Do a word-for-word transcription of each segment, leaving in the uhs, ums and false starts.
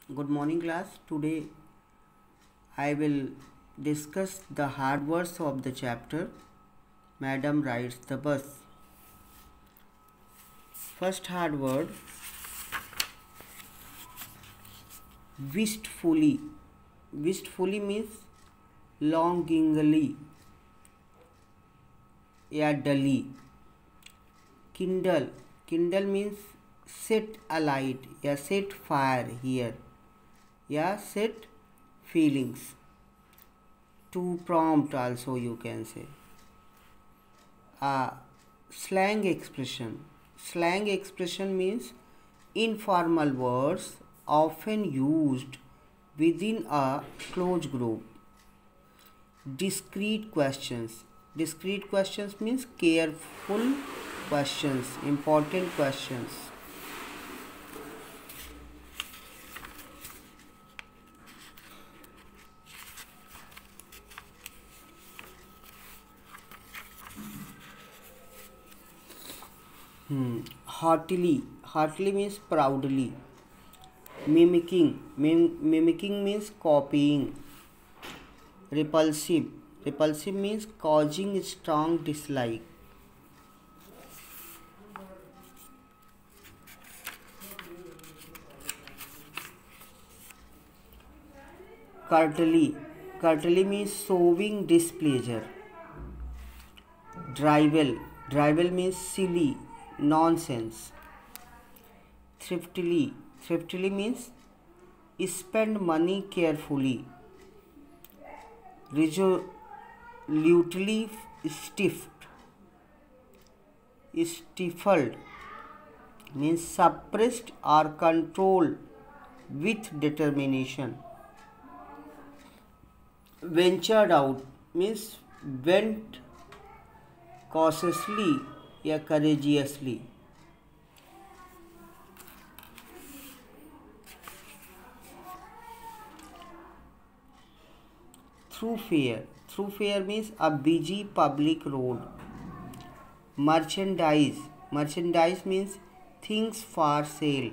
Good morning, class. Today I will discuss the hard words of the chapter. Madam rides the bus. First hard word, wistfully. Wistfully means longingly या dully. Kindle. Kindle means set alight या set fire here या set feelings. To prompt also you can say. A slang expression. Slang expression means informal words often used within a closed group. Discrete questions. Discrete questions means careful questions, important questions. Hmm. Heartily. Heartily means proudly. Mimicking. Mim- mimicking means copying. Repulsive. Repulsive means causing strong dislike. Curtly. Curtly means showing displeasure. Drivel. Drivel means silly, nonsense. Thriftily. Thriftily means spend money carefully. Resolutely stiffed. Stifled means suppressed or controlled with determination. Ventured out means went cautiously या courageously. Thoroughfare. Thoroughfare means a busy public road. Merchandise. Merchandise means things for sale.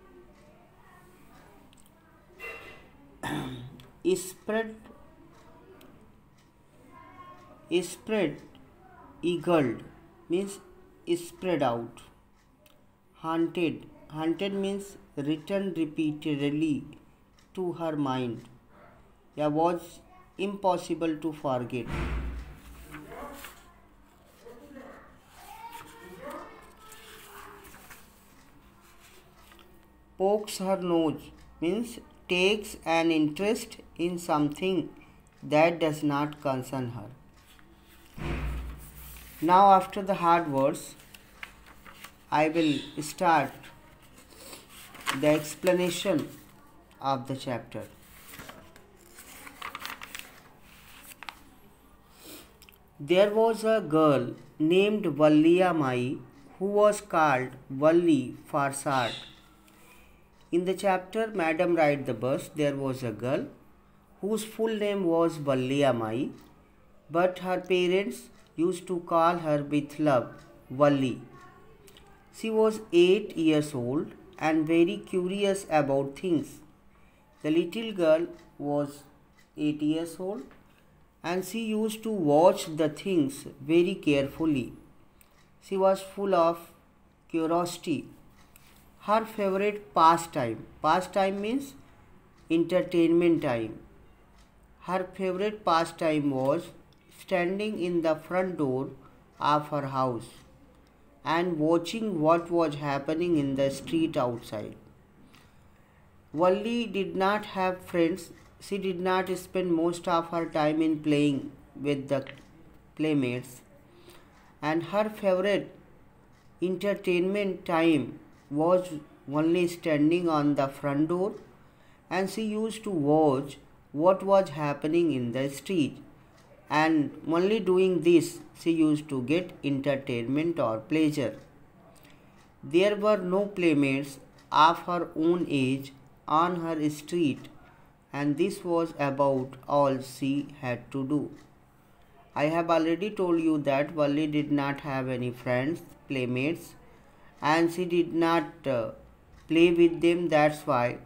Spread. Spread eagled means spread out. Haunted. Haunted means written repeatedly to her mind. Yeah, was impossible to forget. Pokes her nose means takes an interest in something that does not concern her. Now, after the hard words, I will start the explanation of the chapter. There was a girl named Valliya Mai who was called Valli for short. In the chapter Madam Ride the Bus, there was a girl whose full name was Valliya Mai, but her parents used to call her with love Valli. She was eight years old and very curious about things. The little girl was eight years old and she used to watch the things very carefully. She was full of curiosity. Her favorite pastime, pastime means entertainment time. Her favorite pastime was standing in the front door of her house and watching what was happening in the street outside. Valli did not have friends. She did not spend most of her time in playing with the playmates, and her favorite entertainment time was only standing on the front door, and she used to watch what was happening in the street, and only doing this she used to get entertainment or pleasure. There were no playmates of her own age on her street, and this was about all she had to do. I have already told you that Valli did not have any friends, playmates, and she did not uh, play with them. That's why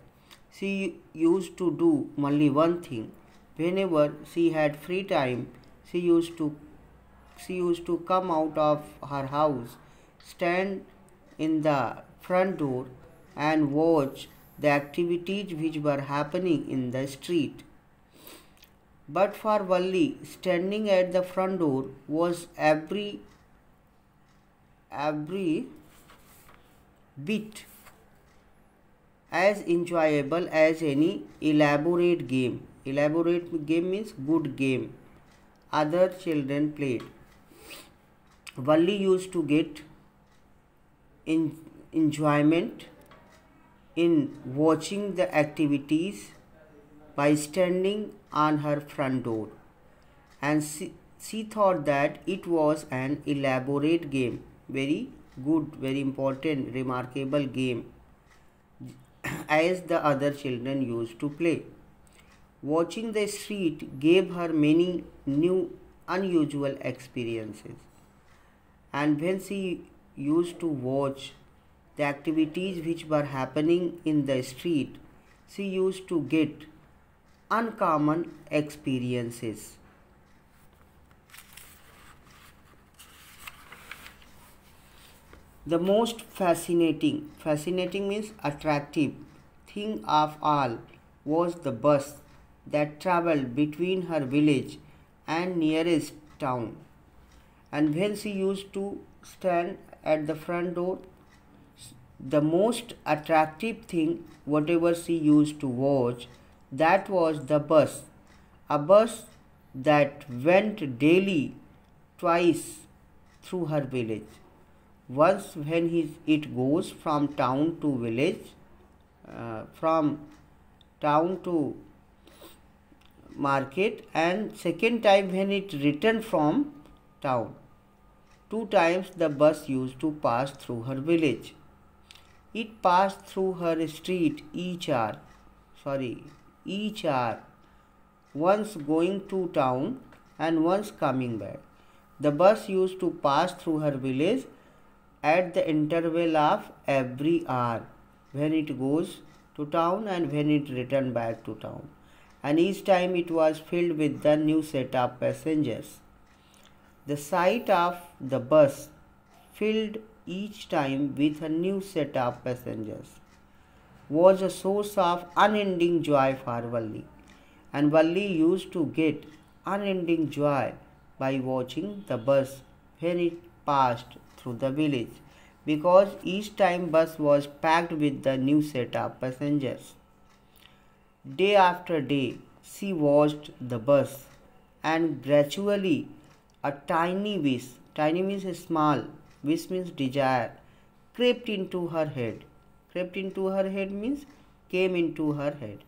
She used to do only one thing. Whenever she had free time, she used to she used to come out of her house, stand in the front door, and watch the activities which were happening in the street. But for Valli, standing at the front door was every every bit as enjoyable as any elaborate game. Elaborate game means good game other children played. Valli used to get in enjoyment in watching the activities by standing on her front door, and she, she thought that it was an elaborate game, very good, very important, remarkable game as the other children used to play. Watching the street gave her many new unusual experiences, and when she used to watch the activities which were happening in the street, she used to get uncommon experiences. The most fascinating, fascinating means attractive thing of all was the bus that traveled between her village and nearest town. And when she used to stand at the front door, the most attractive thing, whatever she used to watch, that was the bus. A bus that went daily twice through her village. Once when he, it goes from town to village, uh, from town to market, and second time when it returned from town. Two times the bus used to pass through her village. It passed through her street each hour, sorry, each hour, once going to town and once coming back. The bus used to pass through her village at the interval of every hour, when it goes to town and when it return back to town, and each time it was filled with the new set of passengers. The sight of the bus filled each time with a new set of passengers was a source of unending joy for Valli, and Valli used to get unending joy by watching the bus when it passed through the village, because each time bus was packed with the new set of passengers. Day after day she watched the bus, and gradually a tiny wish, tiny means small, wish means desire, crept into her head. Crept into her head means came into her head.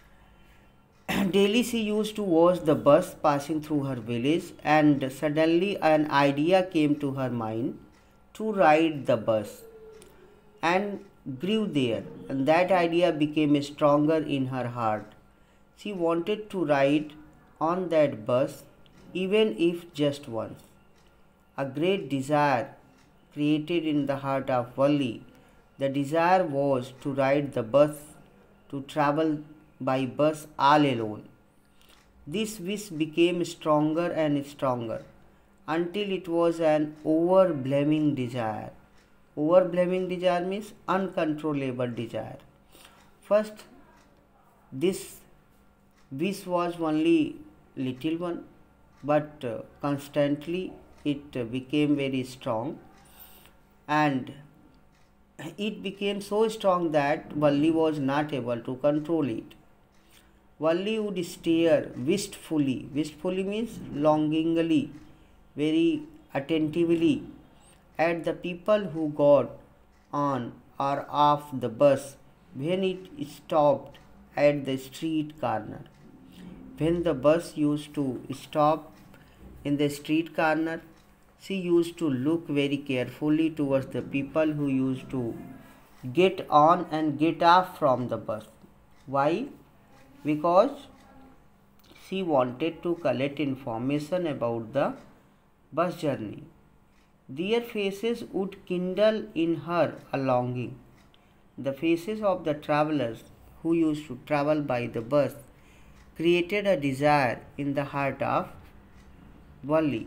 Daily she used to watch the bus passing through her village, and suddenly an idea came to her mind to ride the bus, and grew there, and that idea became stronger in her heart. She wanted to ride on that bus, even if just once. A great desire created in the heart of Valli. The desire was to ride the bus, to travel by bus all alone. This wish became stronger and stronger until it was an overwhelming desire. Overwhelming desire means uncontrollable desire. First, this wish was only little one, but uh, constantly it uh, became very strong, and it became so strong that Valli was not able to control it. Valli would stare wistfully. Wistfully means longingly, very attentively, at the people who got on or off the bus when it stopped at the street corner. When the bus used to stop in the street corner, she used to look very carefully towards the people who used to get on and get off from the bus. Why? Because she wanted to collect information about the bus journey. Their faces would kindle in her a longing. The faces of the travelers who used to travel by the bus, created a desire in the heart of Valli.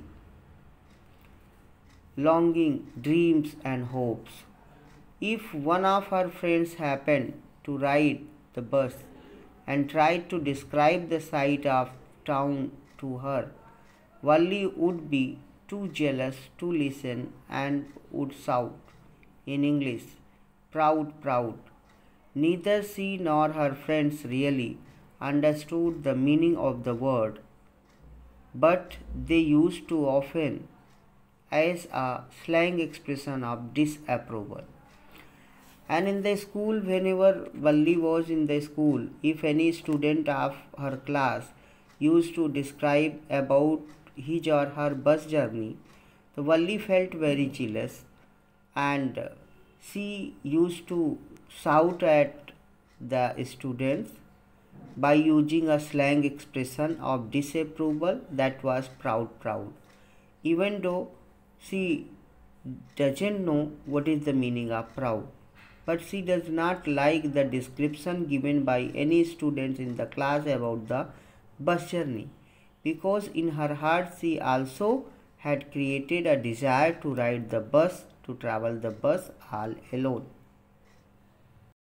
Longing, dreams, and hopes. If one of her friends happened to ride the bus and tried to describe the sight of town to her, Valli would be too jealous to listen and would shout in English, "Proud, proud." Neither she nor her friends really understood the meaning of the word, but they used to often as a slang expression of disapproval. And in the school, whenever Valli was in the school, if any student of her class used to describe about his or her bus journey, the Valli felt very jealous, and she used to shout at the students by using a slang expression of disapproval, that was proud, proud. Even though she doesn't know what is the meaning of proud, but she does not like the description given by any students in the class about the bus journey, because in her heart she also had created a desire to ride the bus, to travel the bus all alone.